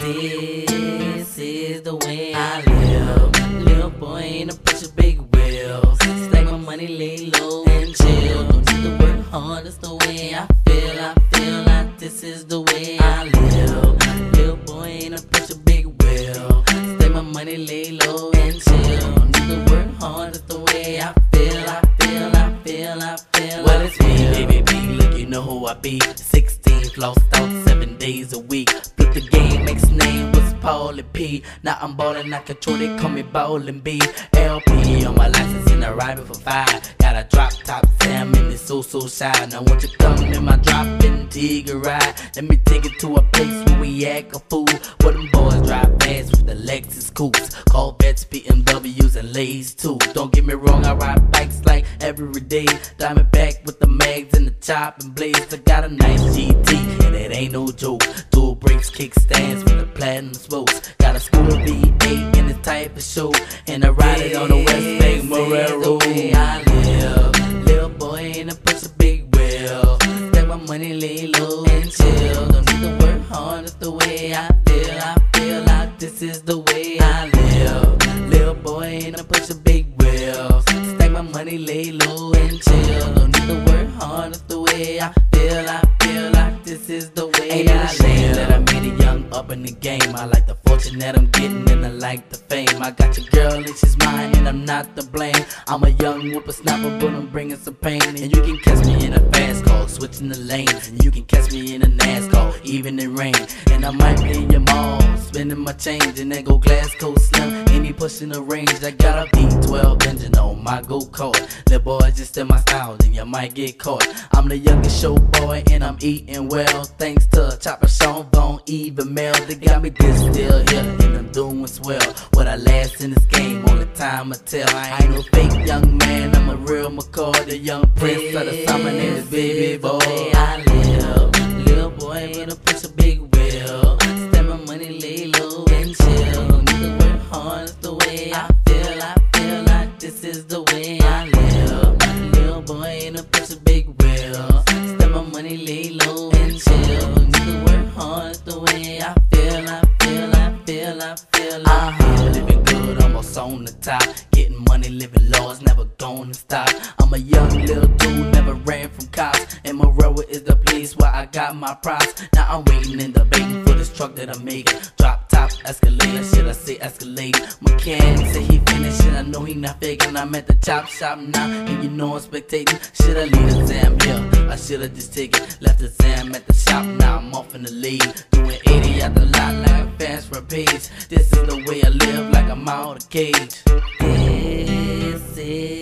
This is the way I live. Little boy in a push a big wheel. Stack my money, lay low and chill. Don't need to work hard, that's the way I feel. I feel like this is the way I live. Little boy in a push a big wheel. Stack my money, lay low and chill. Don't need to work hard, that's the way I feel. I feel, I feel, I feel. Well, it's me, baby B. Look, you know who I be. 16, lost out 7 days a week. Flip the game, X name was Paulie P. Now I'm ballin', I control, they call me Ballin' B. LP on my license and I ride for 5. Got a drop top Sam and it's so shy. Now won't you come in my drop in Tigger ride? Let me take it to a place where we act a fool. Where them boys drive fast with the Lexus coupes, Corvettes, BMWs and Lays too. Don't get me wrong, I ride bikes like every day. Diamond back with the mags and the chop and blades. I got a nice GT and it ain't no joke. Dual brakes, kickstands with the platinum spokes. Got a scooter V8 in the type of show, and I ride it on the West Bank Morel Road. I live, little boy in a push a big wheel. Stack my money, lay low and chill. Don't need to work hard, that's the way I feel. I feel like this is the way I live. Little boy in a push a big wheel. Stack my money, lay low and chill. Don't need to work hard, that's the way I feel. I feel like this is the way ain't I live. That I made a young up in the game. I like the fortune that I'm getting and I like the fame. I got your girl and she's mine and I'm not to blame. I'm a young whippersnapper but I'm bringing some pain. And you can catch me in a fast car, switching the lanes. And you can catch me in a NASCAR, even in rain. And I might be in your mall, spending my change. And then go Glasgow Slim, any pushing the range. I got a V12 engine on my go-kart. Little boy just in my style, then you might get caught. I'm the youngest show boy and I'm eating well, thanks to Chopper Sean Vaughn, even Mel. They got me this still here and I'm doing swell. What I last in this game, only time I tell. I ain't no fake young man, I'm a real McCoy, the young prince of the summer, name is Baby Boy. I live, little boy in a push a big wheel. Stack my money, lay low and chill. Don't need to work hard, that's the way I feel. I feel like this is the way I live. Little boy in a push a big wheel. Stack my money, lay low and chill. Don't need to work hard, that's the way I feel. I feel, I feel, I feel. Living good, almost on the top. Getting money, living laws, never gonna stop. I'm a young little dude, never ran from cops. And Morel is the place where I got my props. Now I'm waiting and debating for this truck that I'm making. Drop top escalator, should I say escalate? Mechanic say he finished and I know he not faking. I'm at the chop shop now and you know I'm spectating. Should I leave the Zam here? I should've just taken, left the Zam at the shop. Now I'm off in the lead, doing 80 at the lot like a fast for a page. This is the way I live, like I'm out of cage. This is